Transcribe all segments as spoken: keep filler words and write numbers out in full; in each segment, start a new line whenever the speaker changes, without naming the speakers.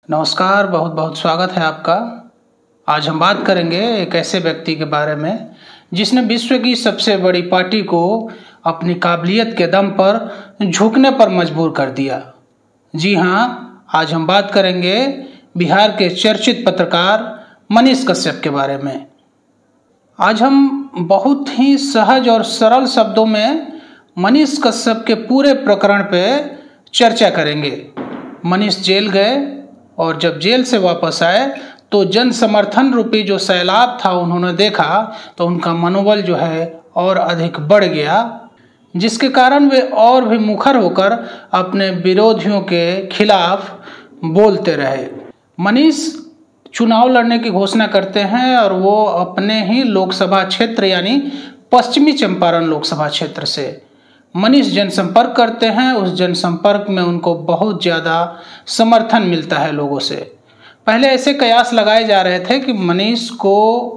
नमस्कार, बहुत बहुत स्वागत है आपका। आज हम बात करेंगे एक ऐसे व्यक्ति के बारे में जिसने विश्व की सबसे बड़ी पार्टी को अपनी काबिलियत के दम पर झुकने पर मजबूर कर दिया। जी हाँ, आज हम बात करेंगे बिहार के चर्चित पत्रकार मनीष कश्यप के बारे में। आज हम बहुत ही सहज और सरल शब्दों में मनीष कश्यप के पूरे प्रकरण पे चर्चा करेंगे। मनीष जेल गए और जब जेल से वापस आए तो जन समर्थन रूपी जो सैलाब था उन्होंने देखा तो उनका मनोबल जो है और अधिक बढ़ गया, जिसके कारण वे और भी मुखर होकर अपने विरोधियों के खिलाफ बोलते रहे। मनीष चुनाव लड़ने की घोषणा करते हैं और वो अपने ही लोकसभा क्षेत्र यानी पश्चिमी चंपारण लोकसभा क्षेत्र से मनीष जनसंपर्क करते हैं। उस जनसंपर्क में उनको बहुत ज़्यादा समर्थन मिलता है लोगों से। पहले ऐसे कयास लगाए जा रहे थे कि मनीष को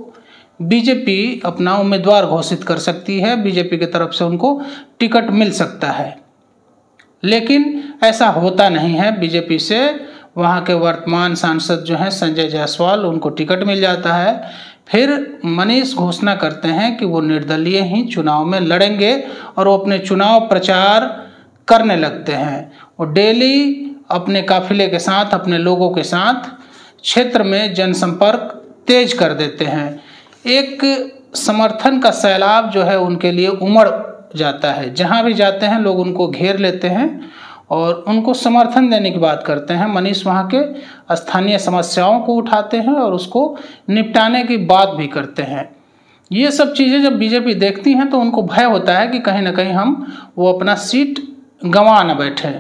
बीजेपी अपना उम्मीदवार घोषित कर सकती है, बीजेपी की तरफ से उनको टिकट मिल सकता है, लेकिन ऐसा होता नहीं है। बीजेपी से वहाँ के वर्तमान सांसद जो हैं संजय जायसवाल, उनको टिकट मिल जाता है। फिर मनीष घोषणा करते हैं कि वो निर्दलीय ही चुनाव में लड़ेंगे और वो अपने चुनाव प्रचार करने लगते हैं। वो डेली अपने काफिले के साथ, अपने लोगों के साथ क्षेत्र में जनसंपर्क तेज कर देते हैं। एक समर्थन का सैलाब जो है उनके लिए उमड़ जाता है। जहाँ भी जाते हैं लोग उनको घेर लेते हैं और उनको समर्थन देने की बात करते हैं। मनीष वहाँ के स्थानीय समस्याओं को उठाते हैं और उसको निपटाने की बात भी करते हैं। ये सब चीज़ें जब बीजेपी देखती हैं तो उनको भय होता है कि कहीं ना कहीं हम वो अपना सीट गंवा न बैठे,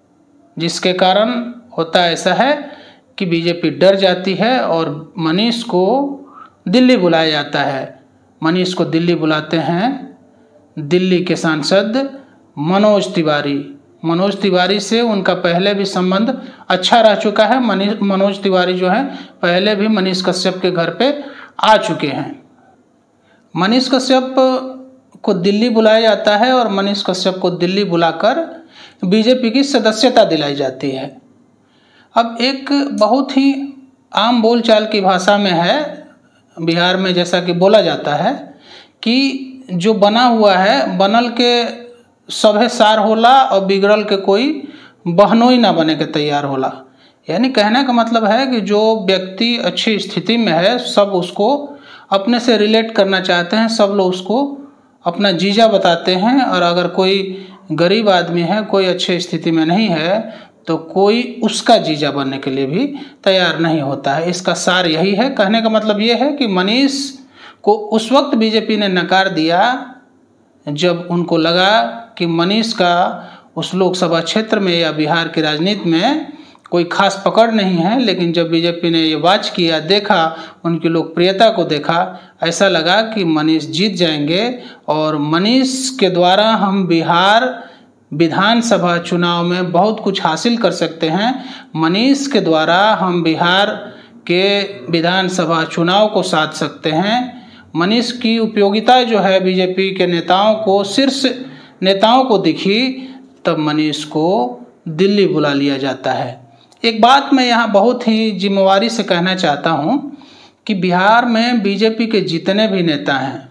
जिसके कारण होता ऐसा है कि बीजेपी डर जाती है और मनीष को दिल्ली बुलाया जाता है। मनीष को दिल्ली बुलाते हैं दिल्ली के सांसद मनोज तिवारी। मनोज तिवारी से उनका पहले भी संबंध अच्छा रह चुका है। मनीष मनोज तिवारी जो है पहले भी मनीष कश्यप के घर पे आ चुके हैं। मनीष कश्यप को दिल्ली बुलाया जाता है और मनीष कश्यप को दिल्ली बुलाकर बीजेपी की सदस्यता दिलाई जाती है। अब एक बहुत ही आम बोलचाल की भाषा में है बिहार में, जैसा कि बोला जाता है कि जो बना हुआ है बनल के सभे सार होला और बिगड़ल के कोई बहनोई ना बने के तैयार होला। यानी कहने का मतलब है कि जो व्यक्ति अच्छी स्थिति में है सब उसको अपने से रिलेट करना चाहते हैं, सब लोग उसको अपना जीजा बताते हैं, और अगर कोई गरीब आदमी है, कोई अच्छी स्थिति में नहीं है, तो कोई उसका जीजा बनने के लिए भी तैयार नहीं होता है। इसका सार यही है। कहने का मतलब ये है कि मनीष को उस वक्त बीजेपी ने नकार दिया जब उनको लगा कि मनीष का उस लोकसभा क्षेत्र में या बिहार की राजनीति में कोई खास पकड़ नहीं है। लेकिन जब बीजेपी ने ये वाच किया, देखा, उनकी लोकप्रियता को देखा, ऐसा लगा कि मनीष जीत जाएंगे और मनीष के द्वारा हम बिहार विधानसभा चुनाव में बहुत कुछ हासिल कर सकते हैं। मनीष के द्वारा हम बिहार के विधानसभा चुनाव को साध सकते हैं। मनीष की उपयोगिता जो है बीजेपी के नेताओं को, शीर्ष नेताओं को दिखी, तब मनीष को दिल्ली बुला लिया जाता है। एक बात मैं यहाँ बहुत ही जिम्मेवारी से कहना चाहता हूँ कि बिहार में बीजेपी के जितने भी नेता हैं,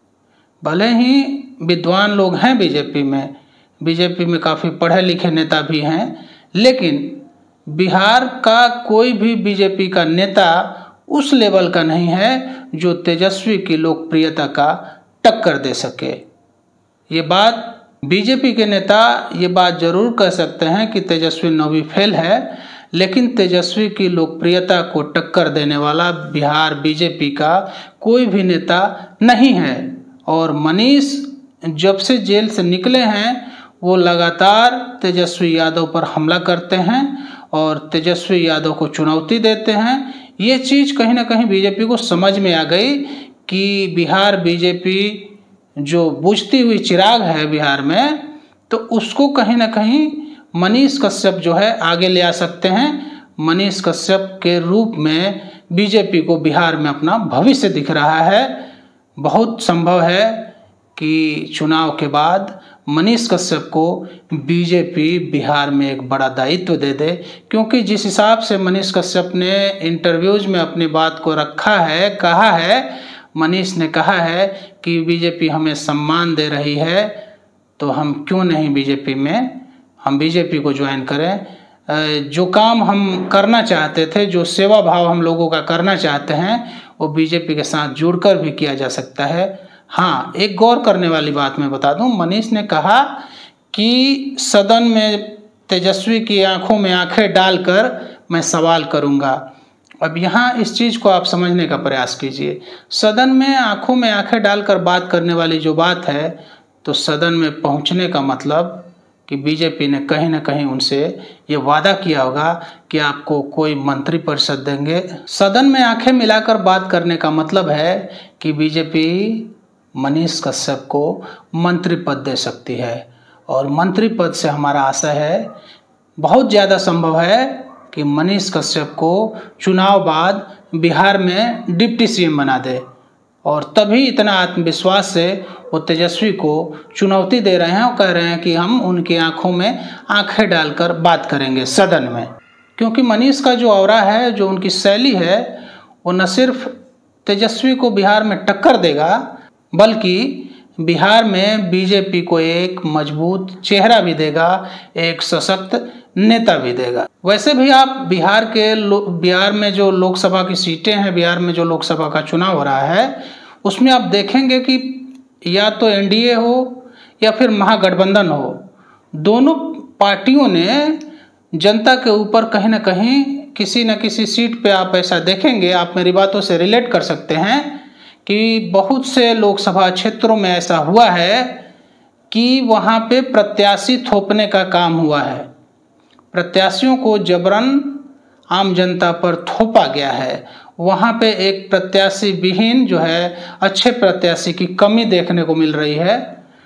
भले ही विद्वान लोग हैं बीजेपी में, बीजेपी में काफ़ी पढ़े लिखे नेता भी हैं, लेकिन बिहार का कोई भी बीजेपी का नेता उस लेवल का नहीं है जो तेजस्वी की लोकप्रियता का टक्कर दे सके। ये बात बीजेपी के नेता ये बात जरूर कह सकते हैं कि तेजस्वी नौवीं फेल है, लेकिन तेजस्वी की लोकप्रियता को टक्कर देने वाला बिहार बीजेपी का कोई भी नेता नहीं है। और मनीष जब से जेल से निकले हैं वो लगातार तेजस्वी यादव पर हमला करते हैं और तेजस्वी यादव को चुनौती देते हैं। ये चीज़ कहीं ना कहीं बीजेपी को समझ में आ गई कि बिहार बीजेपी जो बुझती हुई चिराग है बिहार में, तो उसको कहीं ना कहीं मनीष कश्यप जो है आगे ले आ सकते हैं। मनीष कश्यप के रूप में बीजेपी को बिहार में अपना भविष्य दिख रहा है। बहुत संभव है कि चुनाव के बाद मनीष कश्यप को बीजेपी बिहार में एक बड़ा दायित्व दे दे, क्योंकि जिस हिसाब से मनीष कश्यप ने इंटरव्यूज में अपनी बात को रखा है, कहा है, मनीष ने कहा है कि बीजेपी हमें सम्मान दे रही है, तो हम क्यों नहीं बीजेपी में, हम बीजेपी को ज्वाइन करें। जो काम हम करना चाहते थे, जो सेवा भाव हम लोगों का करना चाहते हैं, वो बीजेपी के साथ जुड़कर भी किया जा सकता है। हाँ, एक गौर करने वाली बात मैं बता दूं, मनीष ने कहा कि सदन में तेजस्वी की आंखों में आंखें डालकर मैं सवाल करूंगा। अब यहाँ इस चीज़ को आप समझने का प्रयास कीजिए। सदन में आंखों में आंखें डालकर बात करने वाली जो बात है, तो सदन में पहुँचने का मतलब कि बीजेपी ने कहीं ना कहीं उनसे ये वादा किया होगा कि आपको कोई मंत्री परिषद देंगे। सदन में आंखें मिलाकर बात करने का मतलब है कि बीजेपी मनीष कश्यप को मंत्री पद दे सकती है, और मंत्री पद से हमारा आशा है, बहुत ज़्यादा संभव है कि मनीष कश्यप को चुनाव बाद बिहार में डिप्टी सीएम बना दे, और तभी इतना आत्मविश्वास से वो तेजस्वी को चुनौती दे रहे हैं और कह रहे हैं कि हम उनकी आंखों में आंखें डालकर बात करेंगे सदन में। क्योंकि मनीष का जो ऑरा है, जो उनकी शैली है, वो न सिर्फ तेजस्वी को बिहार में टक्कर देगा, बल्कि बिहार में बीजेपी को एक मजबूत चेहरा भी देगा, एक सशक्त नेता भी देगा। वैसे भी आप बिहार के बिहार में जो लोकसभा की सीटें हैं, बिहार में जो लोकसभा का चुनाव हो रहा है, उसमें आप देखेंगे कि या तो एनडीए हो या फिर महागठबंधन हो, दोनों पार्टियों ने जनता के ऊपर कहीं ना कहीं किसी न किसी सीट पे आप ऐसा देखेंगे, आप मेरी बातों से रिलेट कर सकते हैं कि बहुत से लोकसभा क्षेत्रों में ऐसा हुआ है कि वहाँ पे प्रत्याशी थोपने का काम हुआ है, प्रत्याशियों को जबरन आम जनता पर थोपा गया है। वहाँ पे एक प्रत्याशी विहीन जो है, अच्छे प्रत्याशी की कमी देखने को मिल रही है।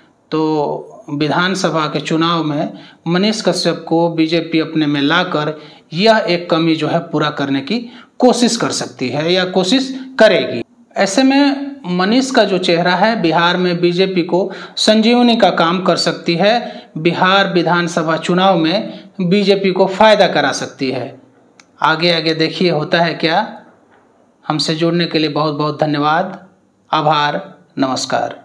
तो विधानसभा के चुनाव में मनीष कश्यप को बीजेपी अपने में लाकर यह एक कमी जो है पूरा करने की कोशिश कर सकती है या कोशिश करेगी। ऐसे में मनीष का जो चेहरा है, बिहार में बीजेपी को संजीवनी का काम कर सकती है, बिहार विधानसभा चुनाव में बीजेपी को फायदा करा सकती है। आगे आगे देखिए होता है क्या। हमसे जुड़ने के लिए बहुत बहुत धन्यवाद, आभार, नमस्कार।